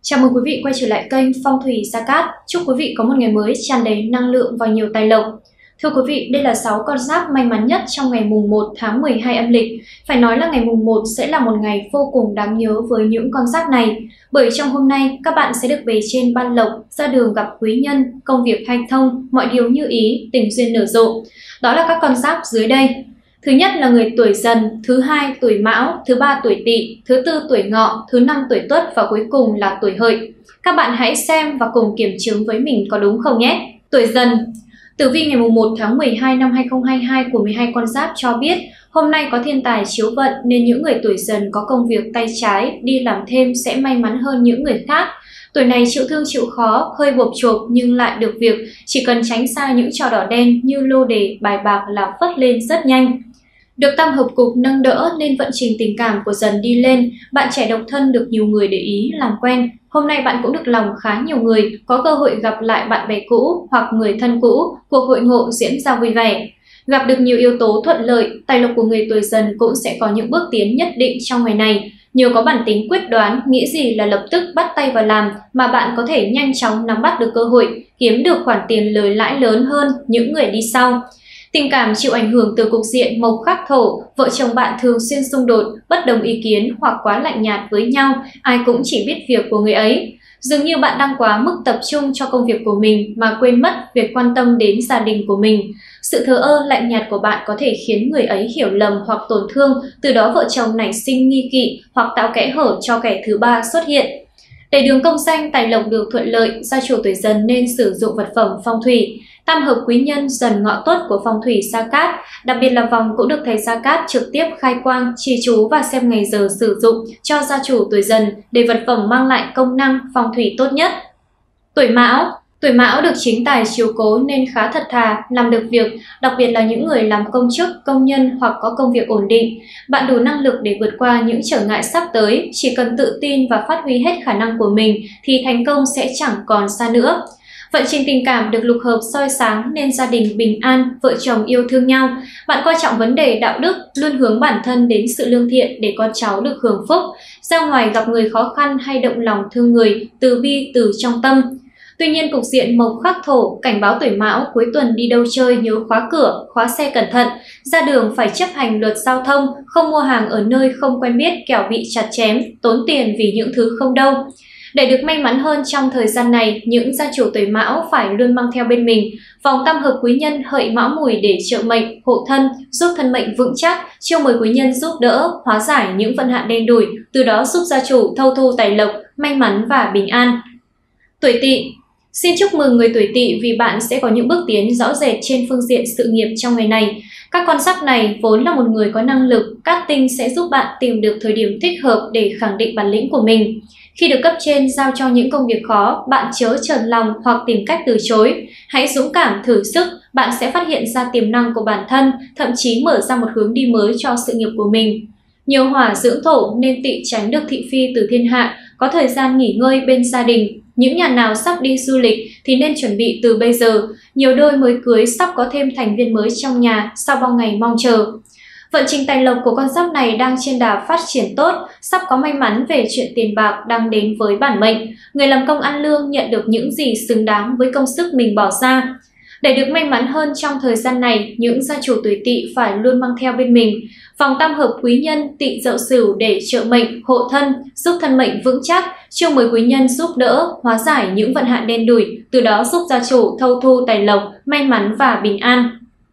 Chào mừng quý vị quay trở lại kênh Phong thủy Sa Cát. Chúc quý vị có một ngày mới tràn đầy năng lượng và nhiều tài lộc. Thưa quý vị, đây là 6 con giáp may mắn nhất trong ngày mùng 1 tháng 12 âm lịch. Phải nói là ngày mùng 1 sẽ là một ngày vô cùng đáng nhớ với những con giáp này. Bởi trong hôm nay, các bạn sẽ được bề trên ban lộc, ra đường gặp quý nhân, công việc hanh thông, mọi điều như ý, tình duyên nở rộ. Đó là các con giáp dưới đây. Thứ nhất là người tuổi Dần, thứ hai tuổi Mão, thứ ba tuổi Tỵ, thứ tư tuổi Ngọ, thứ năm tuổi Tuất và cuối cùng là tuổi Hợi. Các bạn hãy xem và cùng kiểm chứng với mình có đúng không nhé. Tuổi Dần. Tử vi ngày 1 tháng 12 năm 2022 của 12 con giáp cho biết hôm nay có thiên tài chiếu vận nên những người tuổi Dần có công việc tay trái, đi làm thêm sẽ may mắn hơn những người khác. Tuổi này chịu thương chịu khó, hơi bộp chộp nhưng lại được việc, chỉ cần tránh xa những trò đỏ đen như lô đề, bài bạc là phất lên rất nhanh. Được tam hợp cục nâng đỡ nên vận trình tình cảm của Dần đi lên, bạn trẻ độc thân được nhiều người để ý, làm quen. Hôm nay bạn cũng được lòng khá nhiều người, có cơ hội gặp lại bạn bè cũ hoặc người thân cũ, cuộc hội ngộ diễn ra vui vẻ. Gặp được nhiều yếu tố thuận lợi, tài lộc của người tuổi Dần cũng sẽ có những bước tiến nhất định trong ngày này. Nhờ có bản tính quyết đoán, nghĩ gì là lập tức bắt tay vào làm mà bạn có thể nhanh chóng nắm bắt được cơ hội, kiếm được khoản tiền lời lãi lớn hơn những người đi sau. Tình cảm chịu ảnh hưởng từ cục diện mộc khắc thổ, vợ chồng bạn thường xuyên xung đột, bất đồng ý kiến hoặc quá lạnh nhạt với nhau, ai cũng chỉ biết việc của người ấy. Dường như bạn đang quá mức tập trung cho công việc của mình mà quên mất việc quan tâm đến gia đình của mình. Sự thờ ơ lạnh nhạt của bạn có thể khiến người ấy hiểu lầm hoặc tổn thương, từ đó vợ chồng nảy sinh nghi kỵ hoặc tạo kẽ hở cho kẻ thứ ba xuất hiện. Để đường công danh tài lộc được thuận lợi, gia chủ tuổi Dần nên sử dụng vật phẩm phong thủy. Tam hợp quý nhân Dần Ngọ Tuất của phong thủy Sa Cát, đặc biệt là vòng cũng được thầy Sa Cát trực tiếp khai quang, trì chú và xem ngày giờ sử dụng cho gia chủ tuổi Dần để vật phẩm mang lại công năng phong thủy tốt nhất. Tuổi Mão. Tuổi Mão được chính tài chiếu cố nên khá thật thà, làm được việc, đặc biệt là những người làm công chức, công nhân hoặc có công việc ổn định. Bạn đủ năng lực để vượt qua những trở ngại sắp tới, chỉ cần tự tin và phát huy hết khả năng của mình thì thành công sẽ chẳng còn xa nữa. Vận trình tình cảm được lục hợp soi sáng nên gia đình bình an, vợ chồng yêu thương nhau. Bạn coi trọng vấn đề đạo đức, luôn hướng bản thân đến sự lương thiện để con cháu được hưởng phúc. Ra ngoài gặp người khó khăn hay động lòng thương người, từ bi từ trong tâm. Tuy nhiên cục diện mộc khắc thổ cảnh báo tuổi Mão cuối tuần đi đâu chơi nhớ khóa cửa, khóa xe cẩn thận, ra đường phải chấp hành luật giao thông, không mua hàng ở nơi không quen biết kẻo bị chặt chém, tốn tiền vì những thứ không đâu. Để được may mắn hơn trong thời gian này, những gia chủ tuổi Mão phải luôn mang theo bên mình vòng tam hợp quý nhân Hợi Mão Mùi để trợ mệnh, hộ thân, giúp thân mệnh vững chắc, chiêu mời quý nhân giúp đỡ, hóa giải những vận hạn đen đủi, từ đó giúp gia chủ thâu thu tài lộc, may mắn và bình an. Tuổi Tỵ. Xin chúc mừng người tuổi Tỵ vì bạn sẽ có những bước tiến rõ rệt trên phương diện sự nghiệp trong ngày này. Các con giáp này vốn là một người có năng lực, cát tinh sẽ giúp bạn tìm được thời điểm thích hợp để khẳng định bản lĩnh của mình. Khi được cấp trên giao cho những công việc khó, bạn chớ trần lòng hoặc tìm cách từ chối. Hãy dũng cảm thử sức, bạn sẽ phát hiện ra tiềm năng của bản thân, thậm chí mở ra một hướng đi mới cho sự nghiệp của mình. Nhiều hỏa dưỡng thổ nên Tỵ tránh được thị phi từ thiên hạ, có thời gian nghỉ ngơi bên gia đình. Những nhà nào sắp đi du lịch thì nên chuẩn bị từ bây giờ. Nhiều đôi mới cưới sắp có thêm thành viên mới trong nhà sau bao ngày mong chờ. Vận trình tài lộc của con giáp này đang trên đà phát triển tốt, sắp có may mắn về chuyện tiền bạc đang đến với bản mệnh. Người làm công ăn lương nhận được những gì xứng đáng với công sức mình bỏ ra. Để được may mắn hơn trong thời gian này, những gia chủ tuổi Tỵ phải luôn mang theo bên mình vòng tam hợp quý nhân Tỵ Dậu Sửu để trợ mệnh, hộ thân, giúp thân mệnh vững chắc, chiêu mời quý nhân giúp đỡ, hóa giải những vận hạn đen đủi, từ đó giúp gia chủ thâu thu tài lộc, may mắn và bình an.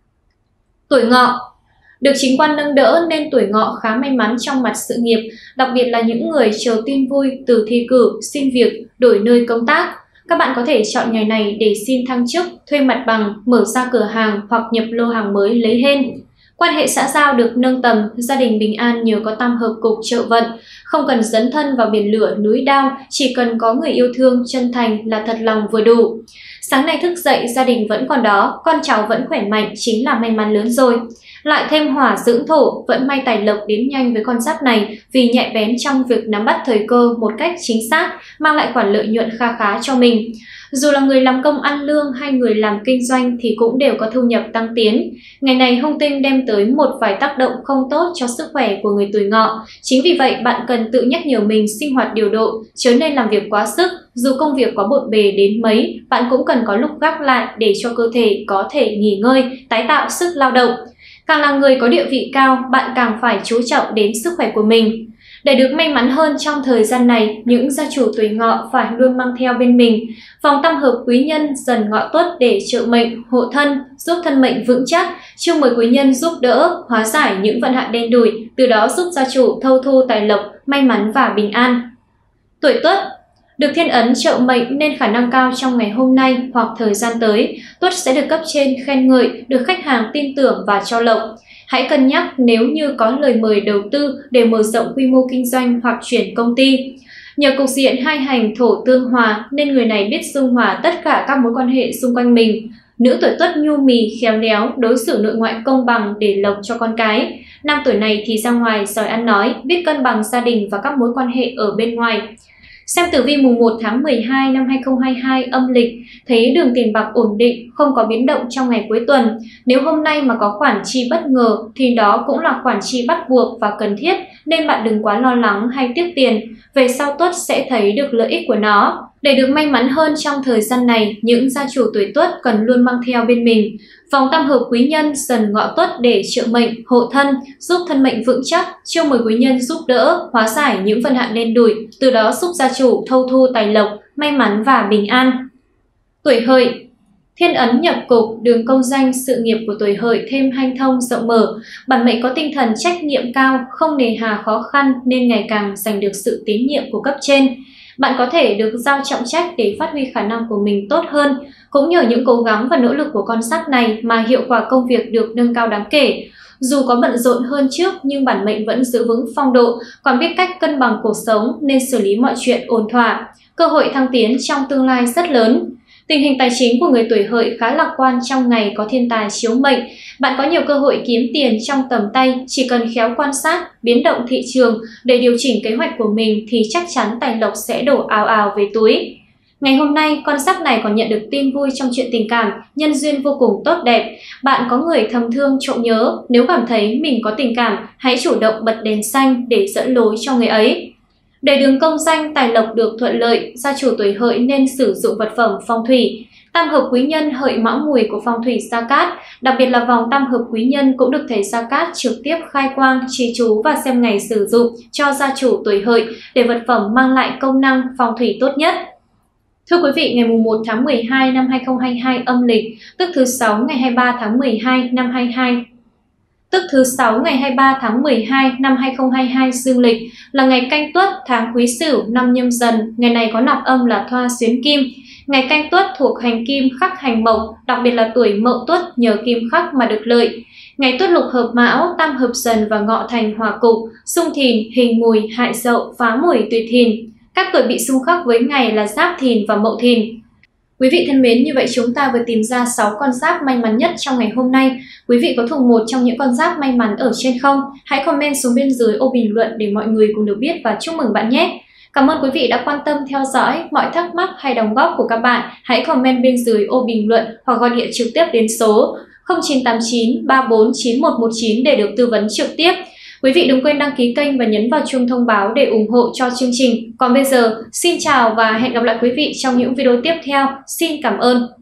Tuổi Ngọ. Được chính quan nâng đỡ nên tuổi Ngọ khá may mắn trong mặt sự nghiệp, đặc biệt là những người chờ tin vui từ thi cử, xin việc, đổi nơi công tác. Các bạn có thể chọn ngày này để xin thăng chức, thuê mặt bằng, mở ra cửa hàng hoặc nhập lô hàng mới lấy hên. Quan hệ xã giao được nâng tầm, gia đình bình an nhờ có tam hợp cục trợ vận, không cần dấn thân vào biển lửa núi đao, chỉ cần có người yêu thương chân thành là thật lòng vừa đủ. Sáng nay thức dậy gia đình vẫn còn đó, con cháu vẫn khỏe mạnh chính là may mắn lớn rồi. Lại thêm hỏa dưỡng thổ, vẫn may tài lộc đến nhanh với con giáp này vì nhạy bén trong việc nắm bắt thời cơ một cách chính xác, mang lại khoản lợi nhuận kha khá cho mình. Dù là người làm công ăn lương hay người làm kinh doanh thì cũng đều có thu nhập tăng tiến. Ngày này hung tinh đem tới một vài tác động không tốt cho sức khỏe của người tuổi Ngọ. Chính vì vậy bạn cần tự nhắc nhở mình sinh hoạt điều độ, chớ nên làm việc quá sức. Dù công việc có bộn bề đến mấy, bạn cũng cần có lúc gác lại để cho cơ thể có thể nghỉ ngơi, tái tạo sức lao động. Càng là người có địa vị cao, bạn càng phải chú trọng đến sức khỏe của mình. Để được may mắn hơn trong thời gian này, những gia chủ tuổi Ngọ phải luôn mang theo bên mình vòng tam hợp quý nhân Dần Ngọ Tuất để trợ mệnh, hộ thân, giúp thân mệnh vững chắc, chiêu mời quý nhân giúp đỡ, hóa giải những vận hạn đen đủi, từ đó giúp gia chủ thâu thu tài lộc, may mắn và bình an. Tuổi Tuất được thiên ấn trợ mệnh nên khả năng cao trong ngày hôm nay hoặc thời gian tới, Tuất sẽ được cấp trên khen ngợi, được khách hàng tin tưởng và cho lộc. Hãy cân nhắc nếu như có lời mời đầu tư để mở rộng quy mô kinh doanh hoặc chuyển công ty. Nhờ cục diện hai hành thổ tương hòa nên người này biết dung hòa tất cả các mối quan hệ xung quanh mình. Nữ tuổi Tuất nhu mì, khéo léo, đối xử nội ngoại công bằng để lộc cho con cái. Nam tuổi này thì ra ngoài giỏi ăn nói, biết cân bằng gia đình và các mối quan hệ ở bên ngoài. Xem tử vi mùng 1 tháng 12 năm 2022 âm lịch, thấy đường tiền bạc ổn định, không có biến động trong ngày cuối tuần. Nếu hôm nay mà có khoản chi bất ngờ thì đó cũng là khoản chi bắt buộc và cần thiết, nên bạn đừng quá lo lắng hay tiếc tiền. Về sau Tuất sẽ thấy được lợi ích của nó. Để được may mắn hơn trong thời gian này, những gia chủ tuổi Tuất cần luôn mang theo bên mình vòng tam hợp quý nhân Dần Ngọ Tuất để trợ mệnh, hộ thân, giúp thân mệnh vững chắc, chiêu mời quý nhân giúp đỡ, hóa giải những vận hạn đen đủi, từ đó giúp gia chủ thâu thu tài lộc, may mắn và bình an. Tuổi Hợi, thiên ấn nhập cục, đường công danh sự nghiệp của tuổi Hợi thêm hanh thông rộng mở, bản mệnh có tinh thần trách nhiệm cao, không nề hà khó khăn nên ngày càng giành được sự tín nhiệm của cấp trên. Bạn có thể được giao trọng trách để phát huy khả năng của mình tốt hơn. Cũng nhờ những cố gắng và nỗ lực của con giáp này mà hiệu quả công việc được nâng cao đáng kể. Dù có bận rộn hơn trước nhưng bản mệnh vẫn giữ vững phong độ, còn biết cách cân bằng cuộc sống nên xử lý mọi chuyện ổn thỏa. Cơ hội thăng tiến trong tương lai rất lớn. Tình hình tài chính của người tuổi Hợi khá lạc quan trong ngày có thiên tài chiếu mệnh. Bạn có nhiều cơ hội kiếm tiền trong tầm tay, chỉ cần khéo quan sát, biến động thị trường để điều chỉnh kế hoạch của mình thì chắc chắn tài lộc sẽ đổ ào ào về túi. Ngày hôm nay, con giáp này còn nhận được tin vui trong chuyện tình cảm, nhân duyên vô cùng tốt đẹp. Bạn có người thầm thương trộm nhớ, nếu cảm thấy mình có tình cảm, hãy chủ động bật đèn xanh để dẫn lối cho người ấy. Để đường công danh tài lộc được thuận lợi, gia chủ tuổi Hợi nên sử dụng vật phẩm phong thủy. Tam hợp quý nhân Hợi Mão Mùi của phong thủy Sa Cát, đặc biệt là vòng tam hợp quý nhân cũng được thầy Sa Cát trực tiếp khai quang, trì chú và xem ngày sử dụng cho gia chủ tuổi Hợi để vật phẩm mang lại công năng phong thủy tốt nhất. Thưa quý vị, ngày 1 tháng 12 năm 2022 âm lịch, tức thứ 6 ngày 23 tháng 12 năm 22. Tức thứ 6 ngày 23 tháng 12 năm 2022 dương lịch là ngày Canh Tuất, tháng Quý Sửu, năm Nhâm Dần. Ngày này có nạp âm là Thoa xuyến kim. Ngày Canh Tuất thuộc hành kim khắc hành mộc, đặc biệt là tuổi Mậu Tuất nhờ kim khắc mà được lợi. Ngày Tuất lục hợp Mão, tam hợp Dần và Ngọ thành hỏa cục, xung Thìn, hình Mùi, hại Dậu, phá Mùi, tuyệt Thìn. Các tuổi bị xung khắc với ngày là Giáp Thìn và Mậu Thìn. Quý vị thân mến, như vậy chúng ta vừa tìm ra 6 con giáp may mắn nhất trong ngày hôm nay. Quý vị có thuộc một trong những con giáp may mắn ở trên không? Hãy comment xuống bên dưới ô bình luận để mọi người cùng được biết và chúc mừng bạn nhé! Cảm ơn quý vị đã quan tâm theo dõi. Mọi thắc mắc hay đóng góp của các bạn hãy comment bên dưới ô bình luận hoặc gọi điện trực tiếp đến số 0989 34 9119 để được tư vấn trực tiếp. Quý vị đừng quên đăng ký kênh và nhấn vào chuông thông báo để ủng hộ cho chương trình. Còn bây giờ, xin chào và hẹn gặp lại quý vị trong những video tiếp theo. Xin cảm ơn.